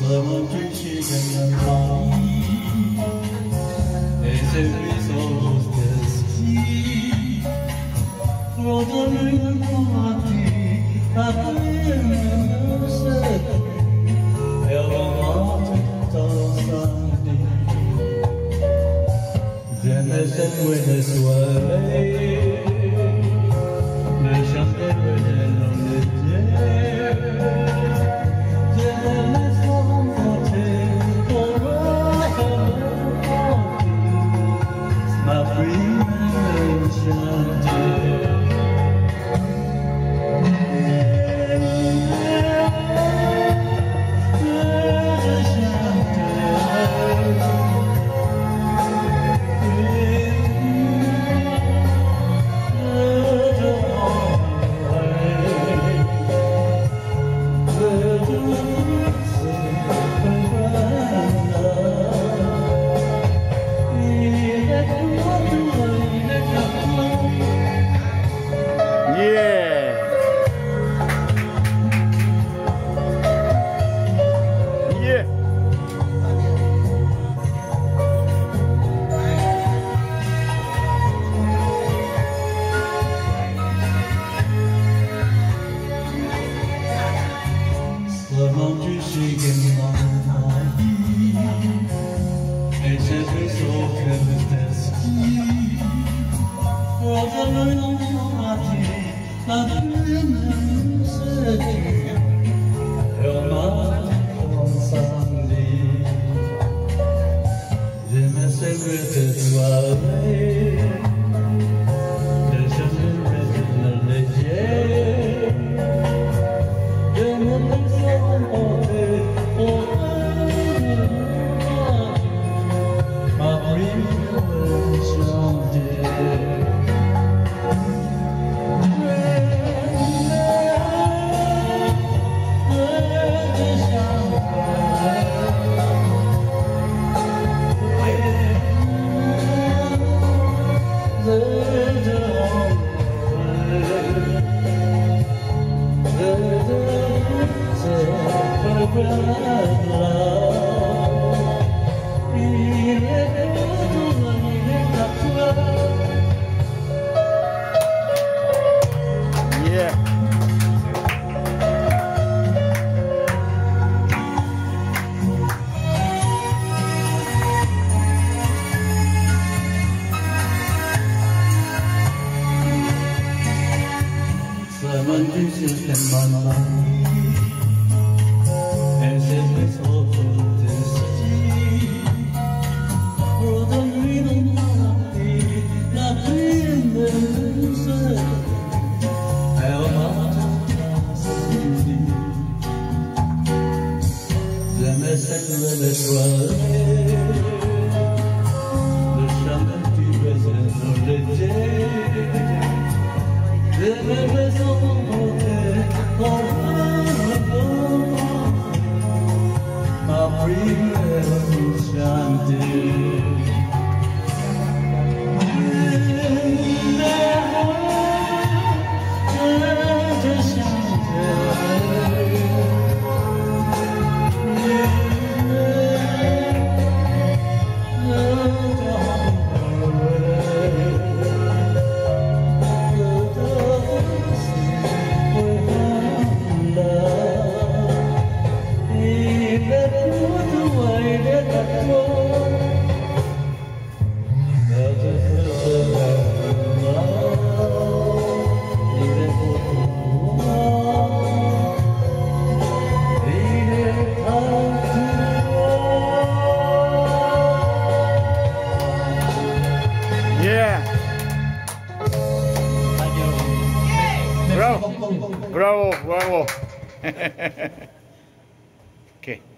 Siamo giunti e sempre solo stessi rodolando a prendersi e eravamo tanti Jenese buone soirée le chandelier de l'ombre E sempre sopra questa schi Rodano non mati la prima sedi E ormai non sanno Je me sempre te soirée Je sempre te leggere Je me laisse emporter Mangiusi e manai e sempre sotto testi rodolino matti la prendersi e ormai senti le messe le soirée le chantier present leggero le maisons Bravo, bravo, bravo. Okay.